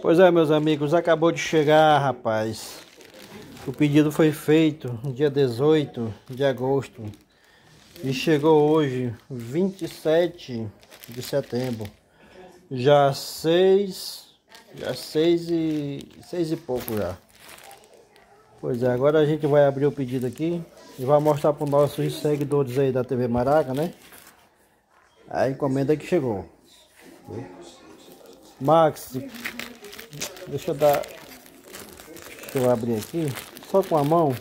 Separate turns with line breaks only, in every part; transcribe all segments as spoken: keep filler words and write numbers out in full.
Pois é, meus amigos, acabou de chegar, rapaz. O pedido foi feito no dia dezoito de agosto e chegou hoje, vinte e sete de setembro. Já seis, já seis e seis e pouco já. Pois é, agora a gente vai abrir o pedido aqui e vai mostrar para os nossos seguidores aí da T V Maraca, né? A encomenda que chegou. Max, deixa eu dar, deixa eu abrir aqui, só com a mão.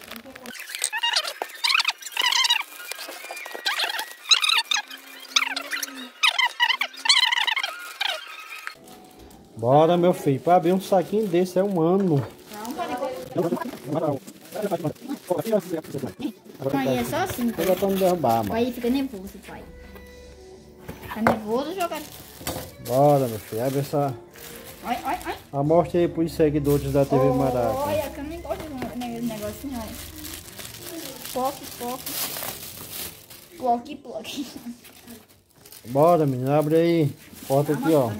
Bora, meu filho, para abrir um saquinho desse é um ano.
Aí é só assim, pai.
Eu tô me derrubar, mano.
Aí fica nervoso, pai. Tá nervoso, jogar.
Bora, meu filho, abre essa.
Olha, olha, olha.
Amostra aí pros seguidores da T V Maraca.
Olha, que eu nem gosto de negócio não. Poque, poque. Ploque, ploque.
Bora, menino, abre aí. Bota aqui, ó.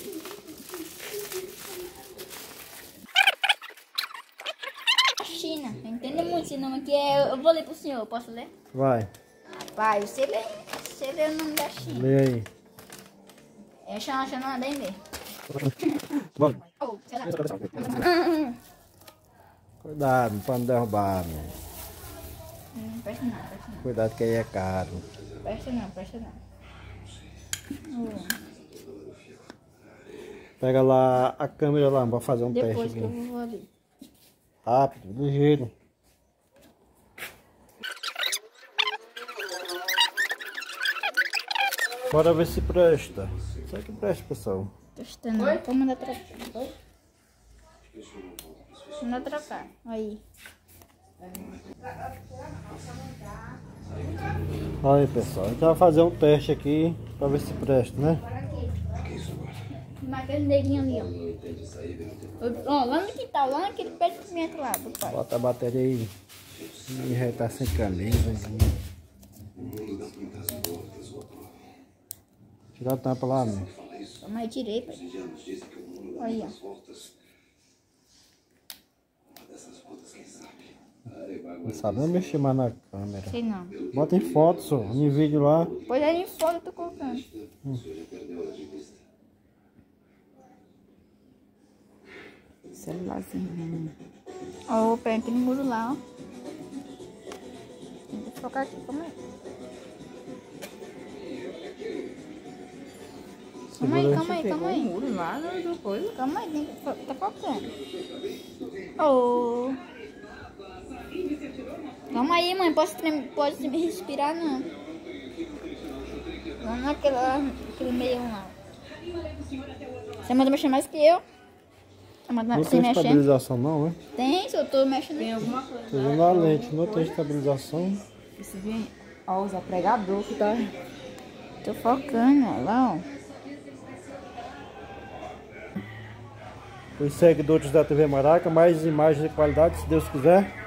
China, não entendo muito esse nome aqui. É, eu vou ler pro senhor, posso ler?
Vai.
Pai, você lê, você lê o nome da China.
Lê aí.
É Xana, Xana, Dendê.
Bora.
Oh, sei lá.
Cuidado pra não derrubar, meu.
Hum, presta não, presta não.
Cuidado que aí é caro.
Presta não, presta não. Oh.
Pega lá a câmera lá, pra fazer um
Depois
teste
que eu
aqui.
vou abrir.
Rápido, ligeiro. Bora ver se presta. Isso aqui presta, pessoal.
Testando. Vou mandar trocar. Mandar trocar. Aí.
Aí, pessoal, a gente vai fazer um teste aqui pra ver se presta, né?
Mas aquele neguinho ali, ó. Ó, lá no quintal, lá naquele pé de pimenta lá, do pai.
Bota a bateria aí. Ih, já tá sem camisa. Tira a tampa lá, meu.
Mas tirei, pai. Olha.
Não sabe nem mexer mais na câmera.
Sei não.
Bota em foto, só. Em vídeo lá.
Pois aí em foto eu tô colocando.
Hum.
Celularzinho. Ó, o pé tem no muro lá, ó. Tem que focar aqui, calma aí. Calma aí, calma aí, calma aí.
Muro lá do coisa.
Calma aí, tem que fo- tá focando. Oh. Calma aí, mãe. Posso, trem- pode me respirar, não. Lá naquela, naquele meio lá. Você manda mexer mais que eu. Você manda
Não
se
tem
mexer.
estabilização não, né?
Tem, se eu tô mexendo.
Tem alguma coisa.
Tô vendo a lente, não tem estabilização.
Esse vem, ó, usa pregador que tá.
Tô focando, ó, lá, ó.
Os seguidores da T V Maraca, mais imagens de qualidade, se Deus quiser.